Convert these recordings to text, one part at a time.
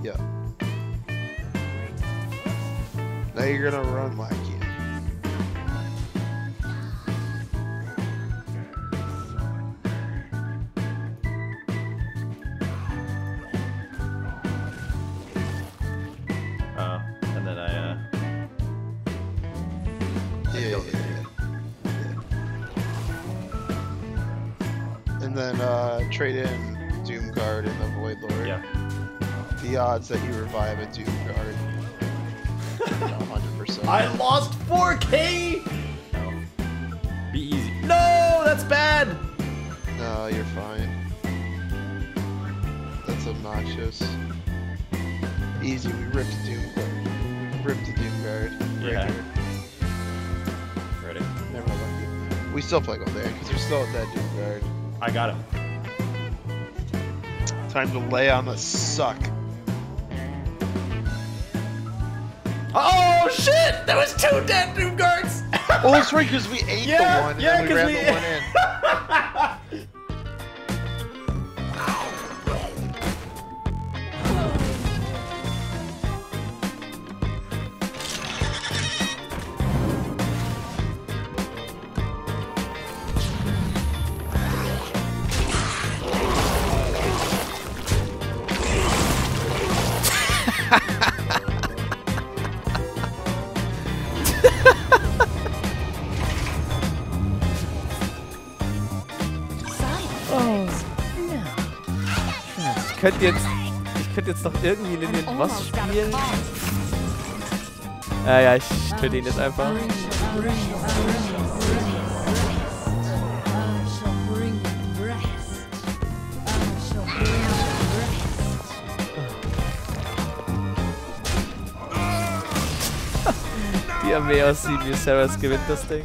Yeah. Now you're gonna run Lackey. Oh, and then I Yeah. And then trade in Doomguard and the Void Lord. yeah. The odds that you revive a Doomguard. 100%. I lost 4K. No. Be easy. No, that's bad. No, you're fine. That's obnoxious. Easy, we ripped Doomguard. Ripped the Doomguard. Yeah. Breaker. Ready? Never lucky. We still play Golden because there's still a dead Doomguard. I got him. Time to lay on the suck. Oh shit! There was 2 dead Doom Guards! Oh, that's right, because we ate the one and then we ran the one in. Ich könnte jetzt noch irgendwie Lillian Moss spielen. Ja, ich töte ihn jetzt einfach. Die Armee aus 7 Viserys gewinnt das Ding.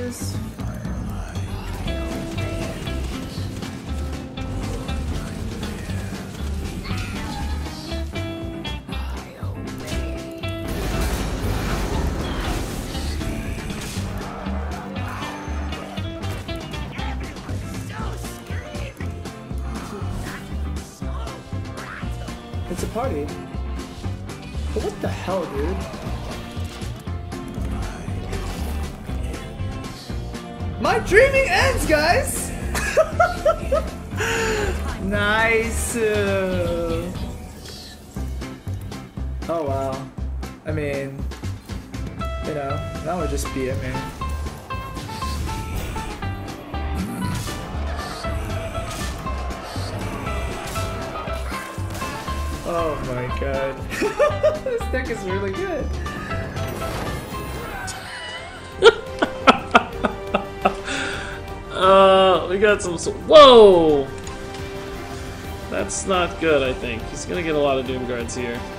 guys. It's a party. But what the hell, dude? My dreaming ends, guys! Nice! Oh wow. I mean, you know, that would just be it, man. Oh my god. This deck is really good. We got some. Whoa! That's not good, I think. He's gonna get a lot of Doom Guards here.